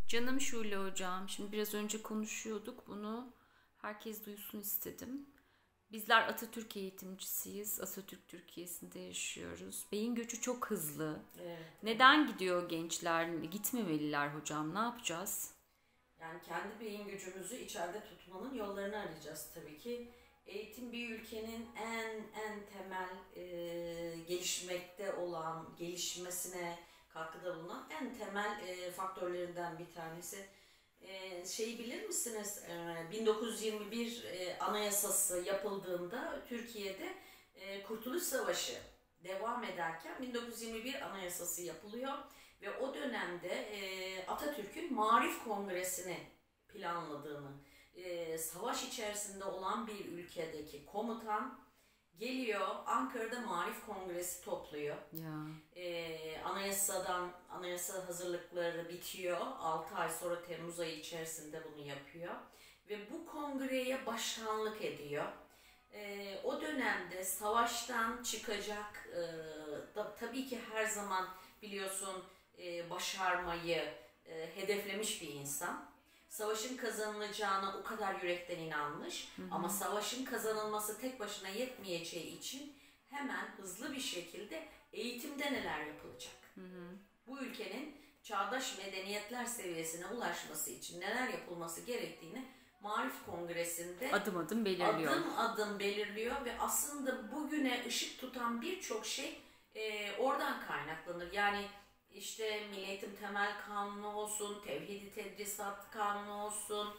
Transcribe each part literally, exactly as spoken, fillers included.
Canım Şule hocam, şimdi biraz önce konuşuyorduk bunu. Herkes duysun istedim. Bizler Atatürk eğitimcisiyiz. Atatürk Türkiye'sinde yaşıyoruz. Beyin göçü çok hızlı. Evet. Neden gidiyor gençler? Gitmemeliler hocam. Ne yapacağız? Yani kendi beyin gücümüzü içeride tutmanın yollarını arayacağız tabii ki. Eğitim bir ülkenin en en temel e, gelişmekte olan, gelişmesine katkıda bulunan en temel e, faktörlerinden bir tanesi. E, şeyi bilir misiniz? E, bin dokuz yüz yirmi bir e, Anayasası yapıldığında Türkiye'de e, Kurtuluş Savaşı devam ederken bin dokuz yüz yirmi bir Anayasası yapılıyor. Ve o dönemde e, Atatürk'ün Maarif Kongresi'ni planladığını, e, savaş içerisinde olan bir ülkedeki komutan geliyor, Ankara'da Maarif Kongresi topluyor. Ya. E, anayasadan, anayasa hazırlıkları bitiyor. altı ay sonra Temmuz ayı içerisinde bunu yapıyor. Ve bu kongreye başkanlık ediyor. E, o dönemde savaştan çıkacak, e, da, tabii ki her zaman biliyorsun, E, başarmayı e, hedeflemiş bir insan. Savaşın kazanılacağına o kadar yürekten inanmış. Hı hı. Ama savaşın kazanılması tek başına yetmeyeceği için hemen hızlı bir şekilde eğitimde neler yapılacak? Hı hı. Bu ülkenin çağdaş medeniyetler seviyesine ulaşması için neler yapılması gerektiğini Maarif Kongresi'nde adım adım belirliyor. Adım adım belirliyor ve aslında bugüne ışık tutan birçok şey e, oradan kaynaklanır. Yani İşte Milli Eğitim Temel Kanunu olsun, Tevhid-i Tedrisat Kanunu olsun,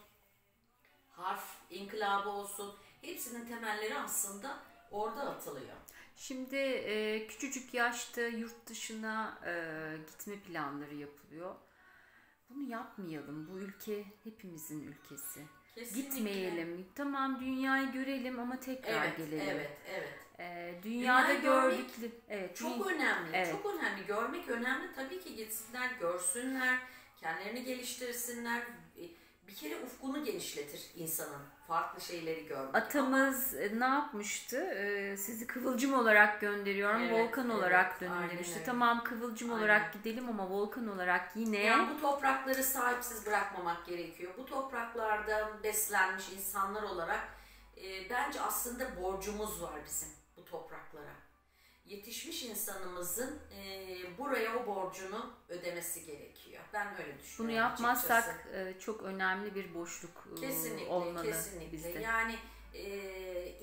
Harf İnkılabı olsun, hepsinin temelleri aslında orada atılıyor. Şimdi e, küçücük yaşta yurt dışına e, gitme planları yapılıyor. Bunu yapmayalım. Bu ülke hepimizin ülkesi. Kesinlikle. Gitmeyelim. Tamam, dünyayı görelim ama tekrar evet, gelelim. Evet, evet. Ee, dünyada gördükleri, evet, çok dünya... önemli. Evet. Çok önemli. Görmek önemli. Tabii ki gitsinler, görsünler, kendilerini geliştirsinler. Bir kere ufkunu genişletir insanın. Farklı şeyleri görmek. Atamız ama... ne yapmıştı? Ee, sizi kıvılcım olarak gönderiyorum, evet, volkan evet, olarak dönün demişti. Öyle. Tamam, kıvılcım aynen. olarak gidelim ama volkan olarak yine... Yani bu toprakları sahipsiz bırakmamak gerekiyor. Bu topraklarda beslenmiş insanlar olarak e, bence aslında borcumuz var bizim bu topraklara. Yetişmiş insanımızın e, buraya o borcunu ödemesi gerekiyor. Ben öyle düşünüyorum. Bunu yapmazsak e, çok önemli bir boşluk kesinlikle, olmalı kesinlikle. bizde. Yani e,